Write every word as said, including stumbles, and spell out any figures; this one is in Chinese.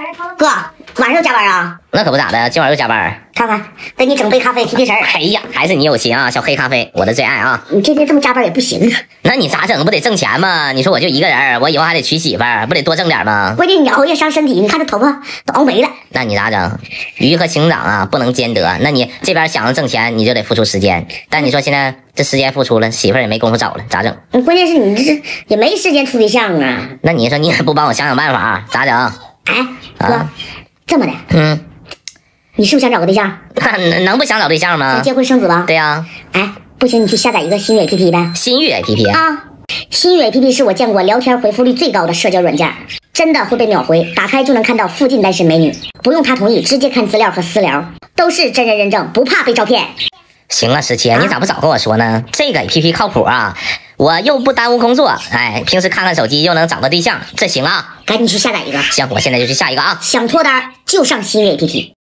哥，晚上又加班啊？ 那可不咋的，今晚又加班。 看看，给你整杯咖啡提提神。 哎呀，还是你有情啊，小黑咖啡，我的最爱啊！ 你天天这么加班也不行啊。 那你咋整？不得挣钱吗？你说我就一个人，我以后还得娶媳妇儿，不得多挣点吗？ 关键你熬夜伤身体，你看这头发都熬没了。 那你咋整？鱼和熊掌啊，不能兼得。那你这边想着挣钱，你就得付出时间。但你说现在这时间付出了，媳妇儿也没工夫找了，咋整？ 关键是你这是也没时间处对象啊。 那你说你也不帮我想想办法，咋整？ 哎，哥，啊、这么的， 嗯。 你是不是想找个对象？ 那能不想找对象吗？ 结婚生子吧？ 对呀、啊。 哎，不行，你去下载一个新月 A P P 呗。 新月 A P P 啊，新月 A P P 是我见过聊天回复率最高的社交软件，真的会被秒回，打开就能看到附近单身美女，不用他同意，直接看资料和私聊，都是真人认证，不怕被照骗。 行啊，十七，你咋不早跟我说呢？这个 A P P 靠谱啊，我又不耽误工作，哎，平时看看手机又能找个对象，这行啊。 赶紧去下载一个。 行，我现在就去下一个啊。 想脱单就上新月 A P P。